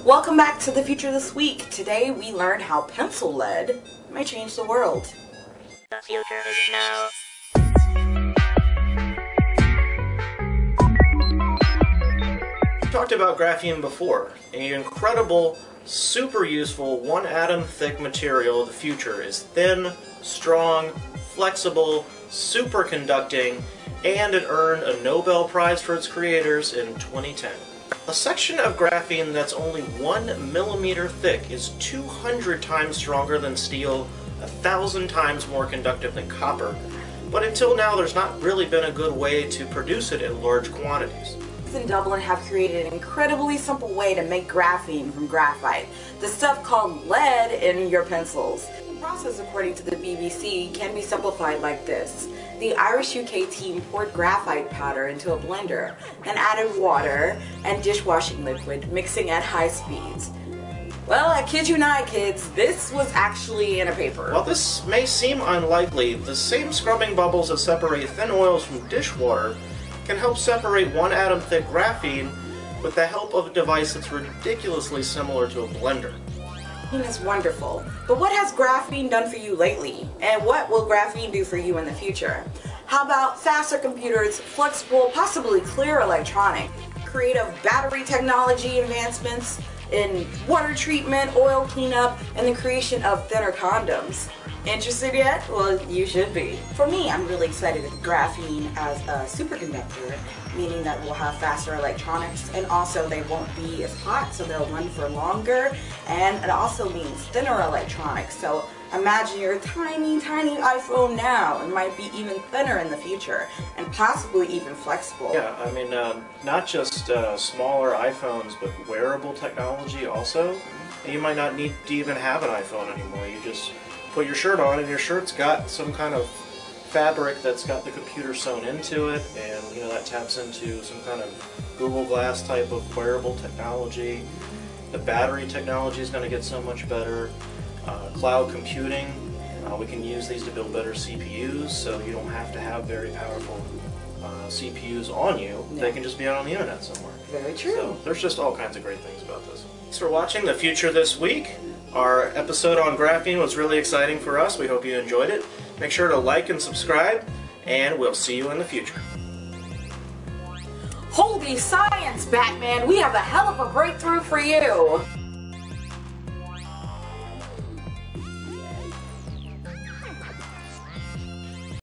Welcome back to the future this week. Today we learned how pencil lead may change the world. The future is now. We talked about graphene before. An incredible, super useful, one atom thick material of the future is thin, strong, flexible, superconducting, and it earned a Nobel Prize for its creators in 2010. A section of graphene that's only 1 millimeter thick is 200 times stronger than steel, 1,000 times more conductive than copper, but until now there's not really been a good way to produce it in large quantities. In Dublin have created an incredibly simple way to make graphene from graphite, the stuff called lead in your pencils. The process, according to the BBC, can be simplified like this. The Irish-UK team poured graphite powder into a blender and added water and dishwashing liquid, mixing at high speeds. Well, I kid you not, kids, this was actually in a paper. While this may seem unlikely, the same scrubbing bubbles that separate thin oils from dishwater can help separate one atom thick graphene with the help of a device that's ridiculously similar to a blender. Graphene is wonderful, but what has graphene done for you lately? And what will graphene do for you in the future? How about faster computers, flexible, possibly clear electronics, creative battery technology advancements in water treatment, oil cleanup, and the creation of thinner condoms? Interested yet? Well, you should be. For me, I'm really excited with graphene as a superconductor, meaning that we'll have faster electronics, and also they won't be as hot, so they'll run for longer, and it also means thinner electronics. So imagine your tiny, tiny iPhone now. It might be even thinner in the future, and possibly even flexible. Yeah, I mean, not just smaller iPhones, but wearable technology also. You might not need to even have an iPhone anymore. You just put your shirt on, and your shirt's got some kind of fabric that's got the computer sewn into it, and that taps into some kind of Google Glass type of wearable technology. The battery technology is going to get so much better. Cloud computing, we can use these to build better CPUs, so you don't have to have very powerful CPUs on you. Yeah. They can just be out on the internet somewhere. Very true. So there's just all kinds of great things about this. Thanks for watching The Future This Week. Our episode on graphene was really exciting for us. We hope you enjoyed it. Make sure to like and subscribe, and we'll see you in the future. Holy science, Batman! We have a hell of a breakthrough for you!